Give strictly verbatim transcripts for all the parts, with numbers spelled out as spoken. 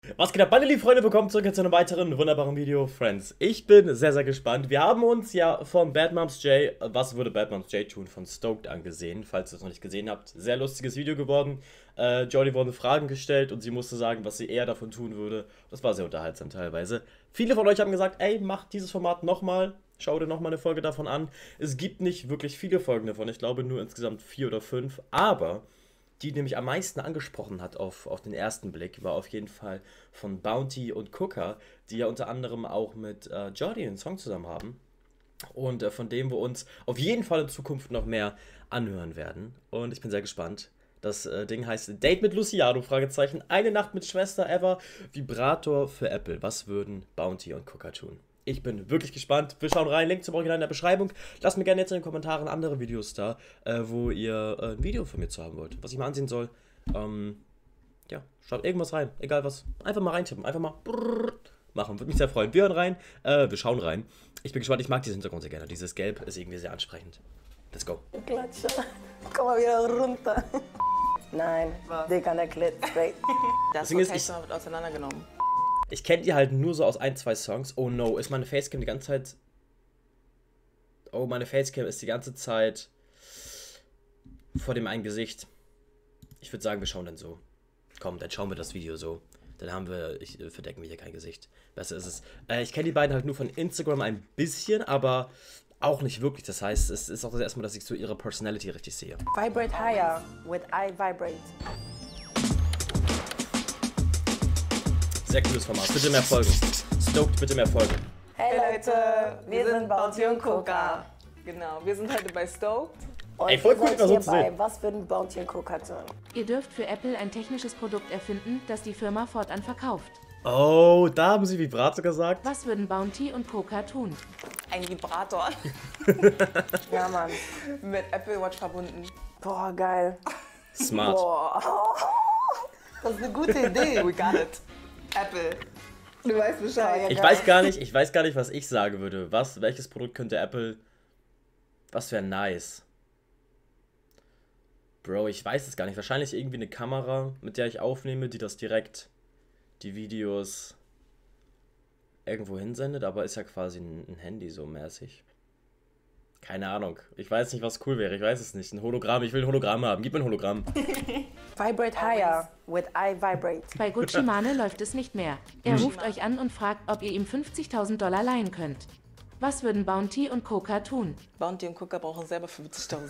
Was geht ab, meine lieben Freunde, willkommen zurück zu einem weiteren wunderbaren Video, Friends. Ich bin sehr, sehr gespannt. Wir haben uns ja von Bad Moms J, was würde Bad Moms J tun, von Stoked angesehen, falls ihr es noch nicht gesehen habt. Sehr lustiges Video geworden. Äh, Jodie wurden Fragen gestellt und sie musste sagen, was sie eher davon tun würde. Das war sehr unterhaltsam teilweise. Viele von euch haben gesagt, ey, macht dieses Format nochmal. Schau dir nochmal eine Folge davon an. Es gibt nicht wirklich viele Folgen davon, ich glaube nur insgesamt vier oder fünf, aber die nämlich am meisten angesprochen hat auf, auf den ersten Blick, war auf jeden Fall von Bounty und Cooker, die ja unter anderem auch mit äh, Jodie einen Song zusammen haben. Und äh, von dem wir uns auf jeden Fall in Zukunft noch mehr anhören werden. Und ich bin sehr gespannt. Das äh, Ding heißt Date mit Luciano, Fragezeichen, eine Nacht mit Schwester ever, Vibrator für Apple. Was würden Bounty und Cooker tun? Ich bin wirklich gespannt. Wir schauen rein. Link zum Original in der Beschreibung. Lasst mir gerne jetzt in den Kommentaren andere Videos da, äh, wo ihr äh, ein Video von mir zu haben wollt, was ich mal ansehen soll. Ähm, ja, schaut irgendwas rein. Egal was. Einfach mal reintippen. Einfach mal machen. Würde mich sehr freuen. Wir hören rein. Äh, wir schauen rein. Ich bin gespannt. Ich mag diesen Hintergrund sehr gerne. Dieses Gelb ist irgendwie sehr ansprechend. Let's go. Klatsche. Komm mal wieder runter. Nein, Dick an der Klit. Straight. Das Orchester wird auseinandergenommen. Ich kenne die halt nur so aus ein, zwei Songs. Oh no, ist meine Facecam die ganze Zeit... Oh, meine Facecam ist die ganze Zeit vor dem einen Gesicht. Ich würde sagen, wir schauen dann so. Komm, dann schauen wir das Video so. Dann haben wir... Ich äh, verdecken wir hier kein Gesicht. Besser ist es. Äh, ich kenne die beiden halt nur von Instagram ein bisschen, aber auch nicht wirklich. Das heißt, es ist auch das erste Mal, dass ich so ihre Personality richtig sehe. Vibrate higher with I vibrate. Sehr cooles Format. Bitte mehr Folgen. Stoked, bitte mehr Folgen. Hey Leute, wir, wir sind Bounty und Cooker. Genau, wir sind heute bei Stoked. Und ey, voll cool, ihr so seid zu hierbei. sehen. Was würden Bounty und Cooker tun? Ihr dürft für Apple ein technisches Produkt erfinden, das die Firma fortan verkauft. Oh, da haben sie Vibrato gesagt. Was würden Bounty und Cooker tun? Ein Vibrator. Ja, Mann. Mit Apple Watch verbunden. Boah, geil. Smart. Boah. Das ist eine gute Idee. We got it. Apple. Du weißt Bescheid. Ich weiß gar nicht, ich weiß gar nicht, was ich sagen würde. Was, welches Produkt könnte Apple... Was wäre nice? Bro, ich weiß es gar nicht. Wahrscheinlich irgendwie eine Kamera, mit der ich aufnehme, die das direkt, die Videos irgendwo hinsendet, aber ist ja quasi ein, ein Handy so mäßig. Keine Ahnung. Ich weiß nicht, was cool wäre. Ich weiß es nicht. Ein Hologramm. Ich will ein Hologramm haben. Gib mir ein Hologramm. Vibrate higher with I vibrate. Bei Gucci Mane läuft es nicht mehr. Er ruft euch an und fragt, ob ihr ihm fünfzigtausend Dollar leihen könnt. Was würden Bounty und Cooker tun? Bounty und Cooker brauchen selber fünfzigtausend.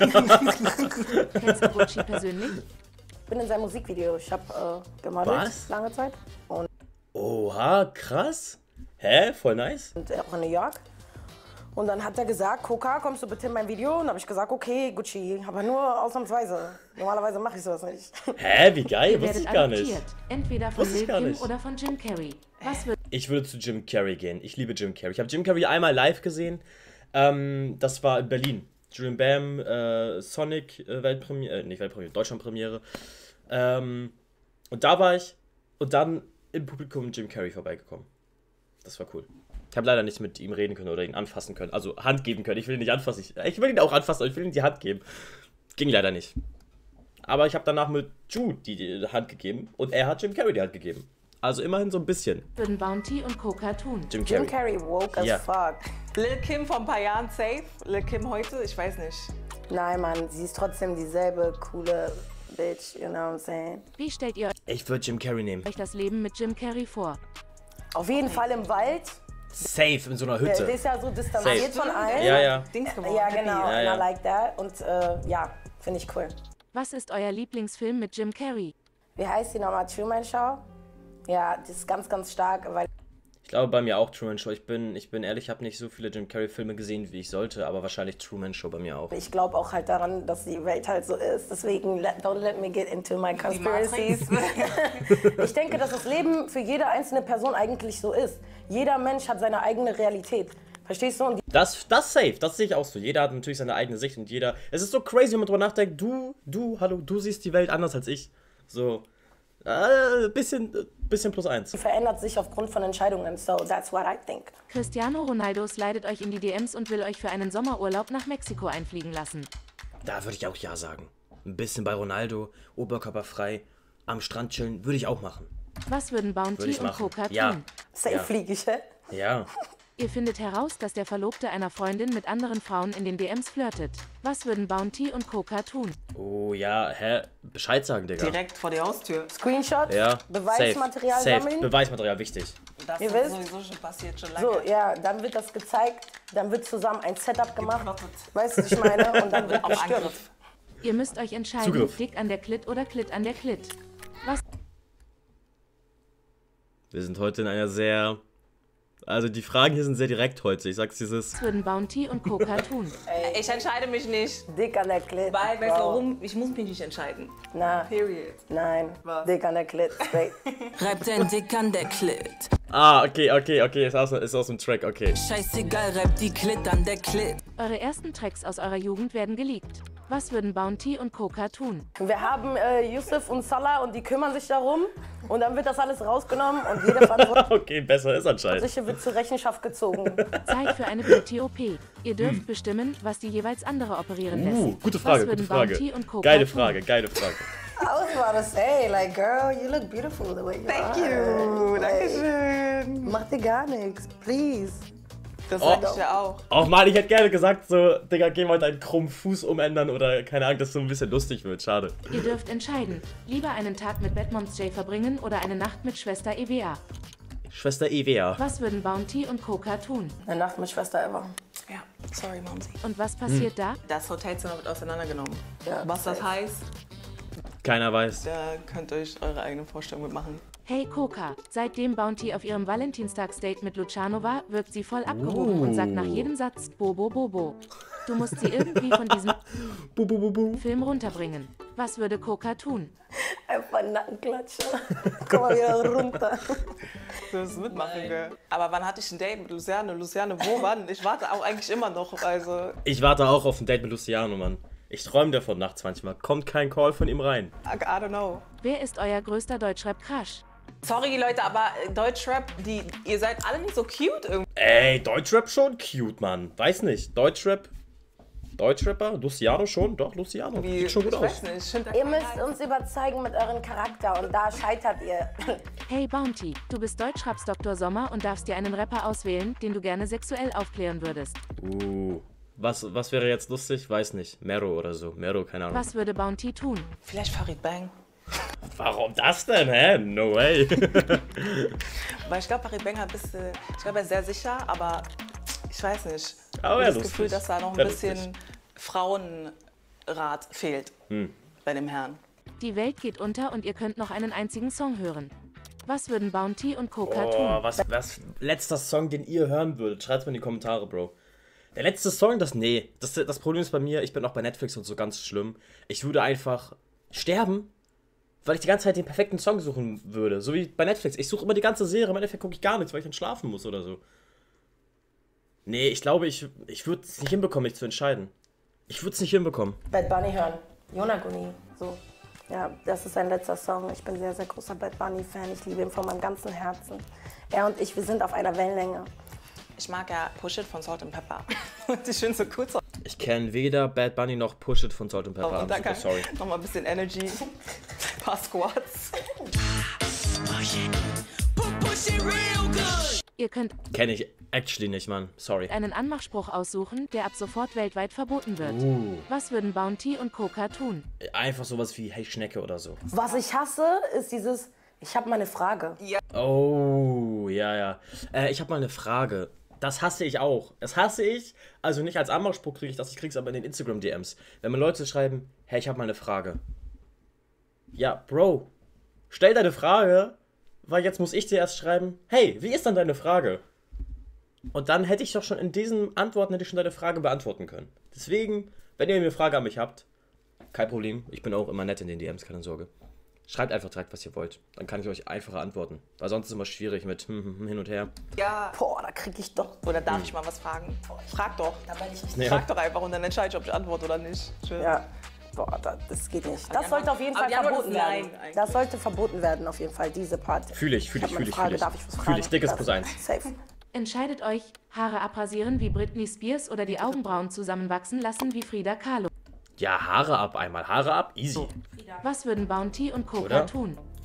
Kennst du Gucci persönlich? Ich bin in seinem Musikvideo. Ich habe äh, gemodelt. Was? Lange Zeit. Und, Oha, krass. Hä? Voll nice. und auch in New York. Und dann hat er gesagt, Cooker, kommst du bitte in mein Video? Und dann habe ich gesagt, okay, Gucci, aber nur ausnahmsweise. Normalerweise mache ich sowas nicht. Hä? Wie geil? Ihr Wusste werdet ich gar nicht. adoptiert. Entweder von Wusste ich Lil gar Kim nicht. oder von Jim Carrey. Was würdet Ich würde zu Jim Carrey gehen. Ich liebe Jim Carrey. Ich habe Jim Carrey einmal live gesehen. Ähm, das war in Berlin. Julian Bam, äh, Sonic äh, Weltpremiere, äh, nicht Weltpremiere, Deutschlandpremiere. Ähm, und da war ich und dann im Publikum Jim Carrey vorbeigekommen. Das war cool. Ich habe leider nicht mit ihm reden können oder ihn anfassen können. Also Hand geben können. Ich will ihn nicht anfassen. Ich, ich will ihn auch anfassen, aber ich will ihm die Hand geben. Ging leider nicht. Aber ich habe danach mit Jude die, die Hand gegeben und er hat Jim Carrey die Hand gegeben. Also immerhin so ein bisschen. würden Bounty und Cooker tun? Jim Jim Carrey. Carrey woke as Ja. fuck. Lil Kim vor ein paar Jahren safe. Lil Kim heute, ich weiß nicht. Nein, Mann, sie ist trotzdem dieselbe coole Bitch, you know what I'm saying? Wie stellt ihr Ich würde Jim Carrey nehmen. euch das Leben mit Jim Carrey vor? Auf jeden Fall im Wald. Safe in so einer Der, Hütte. der ist ja so distanziert von allen. Ja, ja. Dings geworden. Ja, Happy. genau. Ja, ja. And I like that. Und äh, ja, finde ich cool. Was ist euer Lieblingsfilm mit Jim Carrey? Wie heißt die nochmal? Truman Show? Ja, die ist ganz, ganz stark, weil Ich glaube bei mir auch Truman Show. Ich bin, ich bin ehrlich, ich habe nicht so viele Jim Carrey Filme gesehen, wie ich sollte, aber wahrscheinlich Truman Show bei mir auch. ich glaube auch halt daran, dass die Welt halt so ist. Deswegen, let, don't let me get into my conspiracies. Ich denke, dass das Leben für jede einzelne Person eigentlich so ist. Jeder Mensch hat seine eigene Realität. Verstehst du? Und die Das, das safe, das sehe ich auch so. Jeder hat natürlich seine eigene Sicht und jeder. Es ist so crazy, wenn man drüber nachdenkt, du, du, hallo, du siehst die Welt anders als ich. So. Äh, bisschen, bisschen plus eins. verändert sich aufgrund von Entscheidungen. So, that's what I think. Cristiano Ronaldo slidet euch in die D Ms und will euch für einen Sommerurlaub nach Mexiko einfliegen lassen. Da würde ich auch ja sagen. Ein bisschen bei Ronaldo, oberkörperfrei, am Strand chillen, würde ich auch machen. Was würden Würde Bounty ich und machen. Coca Ja. tun? Safe Ja. fliege ich, hä? Ja. Ihr findet heraus, dass der Verlobte einer Freundin mit anderen Frauen in den D Ms flirtet. Was würden Bounty und Coca tun? Oh ja, hä? Bescheid sagen, Digga. Direkt vor die Haustür. Screenshot, Ja. Beweismaterial safe. sammeln. Safe. Beweismaterial, wichtig. Das Ihr ist wisst? sowieso schon passiert, schon lange. So, ja, dann wird das gezeigt, dann wird zusammen ein Setup gemacht. Geplottet. Weißt du, was ich meine? Und dann wird Auf gestürmt. Angriff. Ihr müsst euch entscheiden, Zugriff. dick an der Klit oder Klit an der Klit. Was Wir sind heute in einer sehr... Also die Fragen hier sind sehr direkt heute. Ich sag's dieses... würden Bounty und Coca tun? Ich entscheide mich nicht. Dick an der Klit. Weil, weißt du Bro. warum? Ich muss mich nicht entscheiden. Na, Period. nein. Was? Dick an der Klit, straight. Reib dein Dick an der Klit. Ah, okay, okay, okay. Ist aus, ist aus dem Track, okay. Scheißegal, reib die Klit an der Klit. Eure ersten Tracks aus eurer Jugend werden geleakt. Was würden Bounty und Coca tun? Wir haben äh, Yusuf und Salah und die kümmern sich darum. Und dann wird das alles rausgenommen und jede Verantwortliche Okay, besser ist anscheinend. wird zur Rechenschaft gezogen. Zeit für eine Beauty-O P. Ihr dürft bestimmen, was die jeweils andere operieren lässt. Uh, gute Frage, Was würden gute Frage. Bounty und Coca Geile tun? Frage, geile Frage. I was about to say, like, girl, you look beautiful the way you Thank are. you. Like, Dankeschön. mach dir gar nichts, please. Das Oh. sag ich ja auch. Auch mal, ich hätte gerne gesagt, so, Digga, geh mal deinen krummen Fuß umändern oder keine Ahnung, dass es so ein bisschen lustig wird. Schade. Ihr dürft entscheiden. Lieber einen Tag mit Batmoms J verbringen oder eine Nacht mit Schwester E W A. Schwester Evea. Was würden Bounty und Coca tun? Eine Nacht mit Schwester ever. Ja, sorry, Momsi. Und was passiert da? Das Hotelzimmer wird auseinandergenommen. Ja, Was das safe. heißt, Keiner weiß. da könnt ihr euch eure eigene Vorstellung mitmachen. Hey Coca, seitdem Bounty auf ihrem Valentinstagsdate mit Luciano war, wirkt sie voll abgehoben und sagt nach jedem Satz Bobo Bobo. Du musst sie irgendwie von diesem Bu, bu, bu, bu. Film runterbringen. Was würde Coca tun? Einfach Nackenklatsche. Komm mal wieder runter. Du wirst mitmachen, gell? Aber wann hatte ich ein Date mit Luciano? Luciano, wo wann? Ich warte auch eigentlich immer noch, also... Ich warte auch auf ein Date mit Luciano, Mann. Ich träume davon nachts manchmal. Kommt kein Call von ihm rein. I, I don't know. Wer ist euer größter Deutschrap-Crush? Sorry, Leute, aber Deutschrap, die, ihr seid alle nicht so cute irgendwie. Ey, Deutschrap schon cute, Mann. Weiß nicht. Deutschrap. Deutschrapper? Luciano schon? Doch, Luciano. Sieht schon gut ich aus. weiß nicht, ich finde Ihr müsst uns überzeugen mit eurem Charakter und da scheitert ihr. Hey Bounty, du bist Deutschraps Doktor Sommer und darfst dir einen Rapper auswählen, den du gerne sexuell aufklären würdest. Uh. Was, was wäre jetzt lustig? Weiß nicht. Mero oder so. Mero, keine Ahnung. Was würde Bounty tun? vielleicht Farid Bang. Warum das denn, hä? No way. Weil ich glaube, Farid Bang hat ein bisschen, ich glaube, er ist sehr sicher, aber ich weiß nicht. Aber ich ja, habe das lustig. Gefühl, dass da noch ein Wär bisschen lustig. Frauenrat fehlt bei dem Herrn. Die Welt geht unter und ihr könnt noch einen einzigen Song hören. Was würden Bounty und Coca Oh, tun? was, was, letzter Song, den ihr hören würdet. Schreibt's mal in die Kommentare, Bro. Der letzte Song, das, nee. Das, das Problem ist bei mir, ich bin auch bei Netflix und so ganz schlimm. Ich würde einfach sterben, weil ich die ganze Zeit den perfekten Song suchen würde. So wie bei Netflix. Ich suche immer die ganze Serie, im Endeffekt gucke ich gar nichts, weil ich dann schlafen muss oder so. Nee, ich glaube, ich, ich würde es nicht hinbekommen, mich zu entscheiden. Ich würde es nicht hinbekommen. Bad Bunny hören. Yonaguni. So. Ja, das ist sein letzter Song. Ich bin sehr, sehr großer Bad Bunny-Fan. Ich liebe ihn von meinem ganzen Herzen. Er und ich, wir sind auf einer Wellenlänge. Ich mag ja Push It von Salt and Pepper. Und die schön so kurz. Ich kenne weder Bad Bunny noch Push It von Salt and Pepper. Und I'm da super kann sorry. noch mal ein bisschen Energy. Ein paar Squats. Ihr könnt Kenne ich actually nicht, Mann. Sorry. einen Anmachspruch aussuchen, der ab sofort weltweit verboten wird. Was würden Bounty und Coca tun? Einfach sowas wie Hey Schnecke oder so. Was ich hasse, ist dieses, ich habe mal eine Frage. Oh, ja, ja. Äh, ich habe mal eine Frage. Das hasse ich auch. Das hasse ich. Also nicht als Anmachspruch kriege ich das, ich kriege es aber in den Instagram-D Ms. Wenn mir Leute schreiben, hey, ich habe mal eine Frage. Ja, Bro, stell deine Frage, weil jetzt muss ich dir erst schreiben, hey, wie ist dann deine Frage? Und dann hätte ich doch schon in diesen Antworten, hätte ich schon deine Frage beantworten können. Deswegen, wenn ihr eine Frage an mich habt, kein Problem. Ich bin auch immer nett in den D Ms, keine Sorge. Schreibt einfach direkt, was ihr wollt. Dann kann ich euch einfacher antworten. Weil sonst ist es immer schwierig mit hm, hm, hm, hin und her. Ja. Boah, da krieg ich doch. Oder darf ich mal was fragen? Frag doch. Da bin ich richtig. Ja. Frag doch einfach und dann entscheide ich, ob ich antworte oder nicht. Schön. Ja. Boah, da, das geht nicht. Das die sollte auf jeden aber Fall die Antwort verboten ist nein, werden. eigentlich. Das sollte verboten werden, auf jeden Fall, diese Part. Fühle ich, fühle ich, hab mal fühle ich, eine Frage, fühle ich. darf ich was Fühle fragen? ich, dickes Das- plus eins. Safe. Entscheidet euch, Haare abrasieren wie Britney Spears oder die Augenbrauen zusammenwachsen lassen wie Frida Kahlo. Ja, Haare ab einmal. Haare ab, easy. Was würden Bounty und Coca Oder? tun?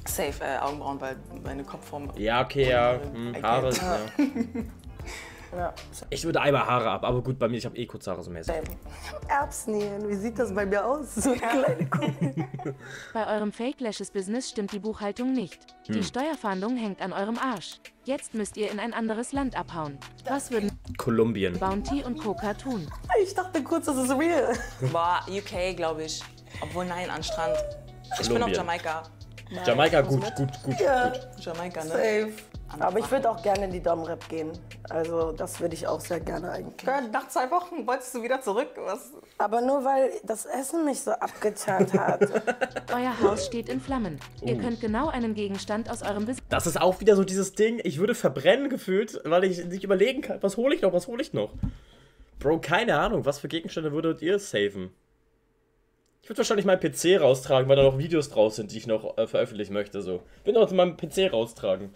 Safe äh, Augenbrauen, weil meine Kopfform... Ja, okay, ja. Hm, Haare, ja. Ja. Ich würde einmal Haare ab, aber gut, bei mir, ich habe eh kurze Haare so mäßig. Erbsnähen, wie sieht das bei mir aus? So eine kleine Kugel. Bei eurem Fake-Lashes-Business stimmt die Buchhaltung nicht. Die Steuerfahndung hängt an eurem Arsch. Jetzt müsst ihr in ein anderes Land abhauen. Was würden Kolumbien. Bounty und Coca tun? Ich dachte kurz, das ist real. War U K, glaube ich. Obwohl, nein, an Strand. Ich bin auf Kolumbien. Jamaika. Jamaika, gut, gut, gut, Ja. gut. Jamaika, ne? Safe. Aber ich würde auch gerne in die Dom-Rap gehen. Also das würde ich auch sehr gerne eigentlich. Girl, nach zwei Wochen wolltest du wieder zurück. Was? Aber nur weil das Essen mich so abgeturnt hat. Euer Haus steht in Flammen. Ihr könnt genau einen Gegenstand aus eurem Besitz Das ist auch wieder so dieses Ding, ich würde verbrennen gefühlt, weil ich nicht überlegen kann, was hole ich noch, was hole ich noch? Bro, keine Ahnung, was für Gegenstände würdet ihr saven? Ich würde wahrscheinlich meinen P C raustragen, weil da noch Videos draus sind, die ich noch äh, veröffentlichen möchte. So. Bin doch meinen P C raustragen.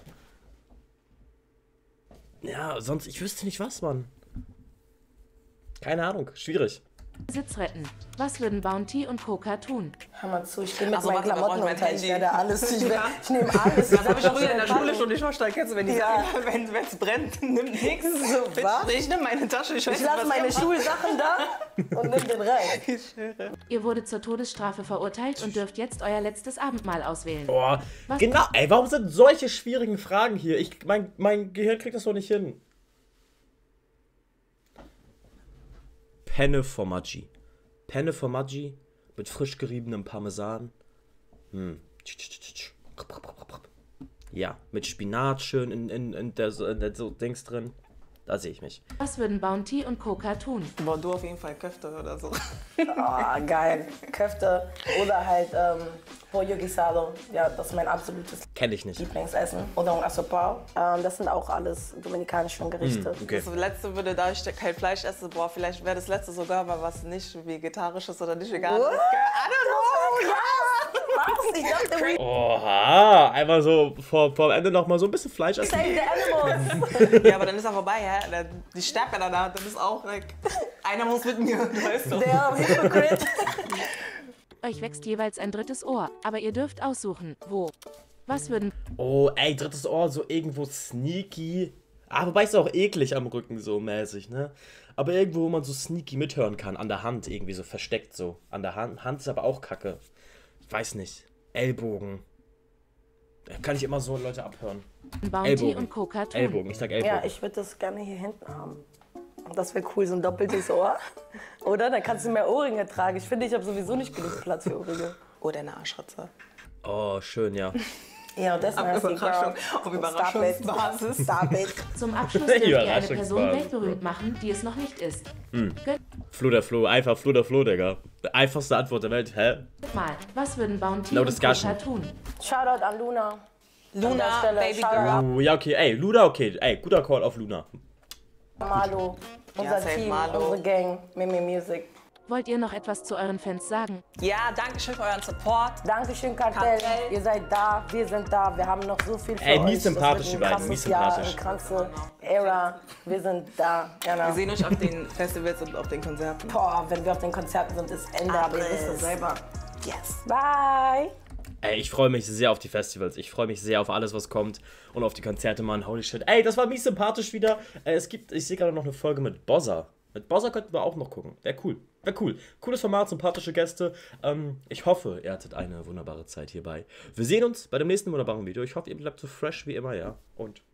Ja, sonst, ich wüsste nicht was, Mann. Keine Ahnung, schwierig. retten. Was würden Bounty und Coca tun? Hör mal zu, ich gehe mit Ach so, meinen warte, da Klamotten brauch ich mein unter. Ich Handy. werde alles, ich, werde, ich nehme alles. Das habe ich früher in der Schule schon nicht verstanden. Kennst du, wenn die Ja. sagen, wenn es brennt, nimm nichts. So, was? Ich nehme meine Tasche, ich weiß Ich nicht, lasse was meine ihr macht. Schulsachen da und nimm den rein. Ihr wurdet zur Todesstrafe verurteilt und dürft jetzt euer letztes Abendmahl auswählen. Boah, Was? genau, ey, warum sind solche schwierigen Fragen hier? Ich, mein, mein Gehirn kriegt das doch nicht hin. Penne Formaggi. Penne Formaggi mit frisch geriebenem Parmesan. Hm. Ja, mit Spinat schön in, in, in der, in der so Dings drin. Da sehe ich mich. Was würden Bounty und Coca tun? Boah, du auf jeden Fall Köfte oder so. Oh, geil. Köfte oder halt ähm, Pollo Guisado. Ja, das ist mein absolutes Kenne ich nicht. Lieblingsessen. Oder un asopao. Ähm, das sind auch alles dominikanische Gerichte. Okay. Das letzte würde, da ich kein Fleisch esse, boah, vielleicht wäre das letzte sogar mal was nicht vegetarisches oder nicht veganes. What? I don't know. Was? Ich dachte, we Oha, einmal so vor, vor Ende noch mal so ein bisschen Fleisch essen. save the animals. Ja, aber dann ist er vorbei, hä? Dann- Die Stärke danach, dann ist auch, like, einer muss mit mir, du weißt doch. Der Hypocrite. Euch wächst jeweils ein drittes Ohr, aber ihr dürft aussuchen, wo. Was würden Oh, ey, drittes Ohr, so irgendwo sneaky. Ah, wobei ist auch eklig am Rücken so mäßig, ne? Aber irgendwo, wo man so sneaky mithören kann, an der Hand irgendwie so versteckt so. An der Hand, Hand ist aber auch kacke. Ich weiß nicht. Ellbogen. Da kann ich immer so Leute abhören. Bounty Ellbogen. und Coca tun? Ellbogen, ich sag Ellbogen. Ja, ich würde das gerne hier hinten haben. Das wäre cool, so ein doppeltes Ohr. Oder? Dann kannst du mehr Ohrringe tragen. Ich finde, ich habe sowieso nicht genug Platz für Ohrringe. Oder eine Arschritze. Oh, schön, ja. Ja, und das Auf nasty, Überraschung, girl. auf Überraschungsbasis. Stop it. Zum Abschluss dürft ihr eine Person Überraschungsbasis. weltberühmt machen, die es noch nicht ist. Gönnt Flo der Flo, einfach Flo der Flo, Digga. Einfachste Antwort der Welt, hä? mal. Was würden Bounty No und discussion. Coca tun? Shoutout an Luna. An der Luna, Stelle, Baby Shoutout Girl. an Oh, ja, okay, ey, Luna, okay, ey, guter Call auf Luna. Malo. Unser safe Team, Malo. unsere Gang, Mimi Music. Wollt ihr noch etwas zu euren Fans sagen? Ja, danke schön für euren Support. Dankeschön, Kartell. Kartell. Ihr seid da, wir sind da. Wir haben noch so viel für Ey, euch. mies sympathisch, Das die wird ein beiden, mies krasses Jahr, sympathisch. eine krasse Ära. Wir sind da. Genau. Wir sehen euch auf den Festivals und auf den Konzerten. Boah, wenn wir auf den Konzerten sind, ist Ende. Aber ihr wisst es selber. Yes. Bye. Ey, ich freue mich sehr auf die Festivals. Ich freue mich sehr auf alles, was kommt. Und auf die Konzerte, Mann. Holy shit. Ey, das war mies sympathisch wieder. Äh, es gibt, ich sehe gerade noch eine Folge mit Bozza. Mit Bozza könnten wir auch noch gucken. Wäre cool. Wäre cool. Cooles Format, sympathische Gäste. Ähm, ich hoffe, ihr hattet eine wunderbare Zeit hierbei. Wir sehen uns bei dem nächsten wunderbaren Video. Ich hoffe, ihr bleibt so fresh wie immer, ja. Und